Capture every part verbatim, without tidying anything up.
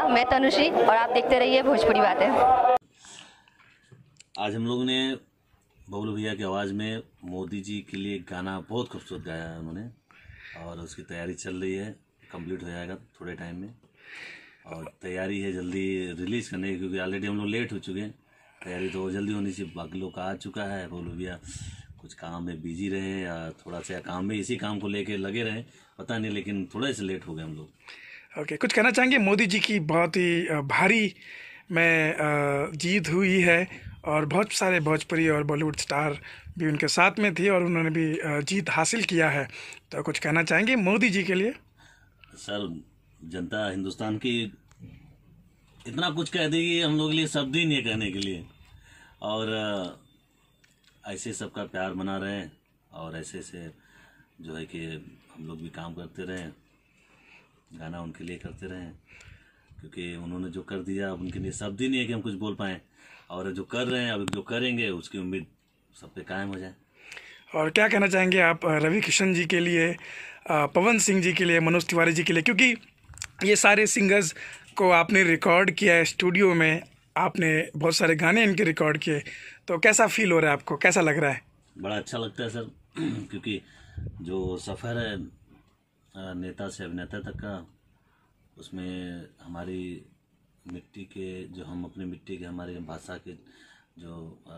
मैं तनुश्री और आप देखते रहिए भोजपुरी बातें। आज हम लोगों ने बबलू भैया की आवाज़ में मोदी जी के लिए गाना बहुत खूबसूरत गाया है उन्होंने, और उसकी तैयारी चल रही है, कंप्लीट हो जाएगा थोड़े टाइम में, और तैयारी है जल्दी रिलीज़ करने की, क्योंकि ऑलरेडी हम लोग लेट हो चुके हैं। तैयारी तो जल्दी होनी चाहिए, बाकी लोग का आ चुका है। बबलू भैया कुछ काम में बिजी रहे या थोड़ा सा काम में इसी काम को लेके लगे रहे, पता नहीं, लेकिन थोड़े से लेट हो गए हम लोग। ओके okay, कुछ कहना चाहेंगे? मोदी जी की बहुत ही भारी में जीत हुई है और बहुत सारे भोजपुरी और बॉलीवुड स्टार भी उनके साथ में थे और उन्होंने भी जीत हासिल किया है, तो कुछ कहना चाहेंगे मोदी जी के लिए? सर, जनता हिंदुस्तान की इतना कुछ कह देगी, हम लोग के लिए शब्द ही नहीं है कहने के लिए। और ऐसे सबका प्यार बना रहे और ऐसे से जो है कि हम लोग भी काम करते रहें, गाना उनके लिए करते रहें, क्योंकि उन्होंने जो कर दिया अब उनके लिए शब्द ही नहीं है कि हम कुछ बोल पाएँ। और जो कर रहे हैं, अब जो करेंगे, उसकी उम्मीद सब पे कायम हो जाए। और क्या कहना चाहेंगे आप रवि किशन जी के लिए, पवन सिंह जी के लिए, मनोज तिवारी जी के लिए? क्योंकि ये सारे सिंगर्स को आपने रिकॉर्ड किया है स्टूडियो में, आपने बहुत सारे गाने इनके रिकॉर्ड किए, तो कैसा फील हो रहा है आपको, कैसा लग रहा है? बड़ा अच्छा लगता है सर, क्योंकि जो सफ़र है नेता से अभिनेता तक का, उसमें हमारी मिट्टी के, जो हम अपनी मिट्टी के, हमारी भाषा के जो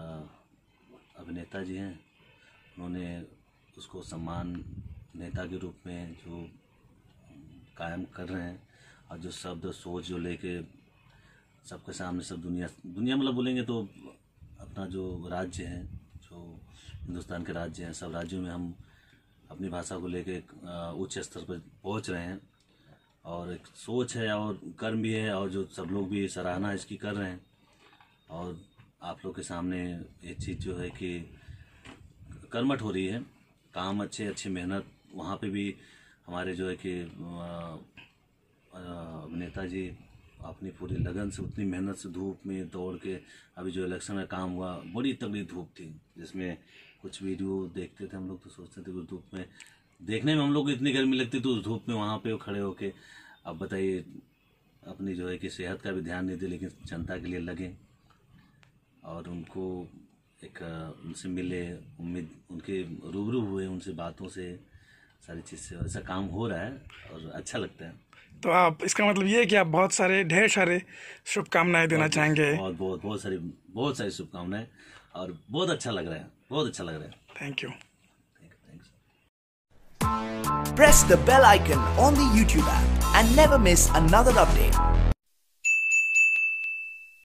अभिनेता जी हैं, उन्होंने उसको सम्मान नेता के रूप में जो कायम कर रहे हैं, और जो शब्द सोच जो लेके सबके सामने, सब दुनिया दुनिया मतलब बोलेंगे तो अपना जो राज्य है, जो हिंदुस्तान के राज्य हैं, सब राज्यों में हम अपनी भाषा को लेके उच्च स्तर पर पहुंच रहे हैं, और एक सोच है और कर्म भी है, और जो सब लोग भी सराहना इसकी कर रहे हैं। और आप लोग के सामने एक चीज़ जो है कि कर्मठ हो रही है, काम अच्छे अच्छी मेहनत, वहाँ पे भी हमारे जो है कि अभिनेता जी अपनी पूरी लगन से, उतनी मेहनत से, धूप में दौड़ के, अभी जो इलेक्शन में काम हुआ, बड़ी तगड़ी धूप थी, जिसमें कुछ वीडियो देखते थे हम लोग तो सोचते थे कि धूप में देखने में हम लोग को इतनी गर्मी लगती, तो उस धूप में वहाँ पे वो खड़े होके, अब बताइए, अपनी जो है कि सेहत का भी ध्यान नहीं दे, लेकिन जनता के लिए लगे, और उनको एक उनसे मिले, उम्मीद उनके रूबरू हुए, उनसे बातों से, सारी चीज़ से ऐसा काम हो रहा है और अच्छा लगता है। तो आप, इसका मतलब ये है कि आप बहुत सारे ढेर सारे शुभकामनाएं देना चाहेंगे? बहुत बहुत बहुत सारी बहुत सारी शुभकामनाएं, और बहुत अच्छा लग रहा है, बहुत अच्छा लग रहा है। Thank you. Press the bell icon on the YouTube app and never miss another update.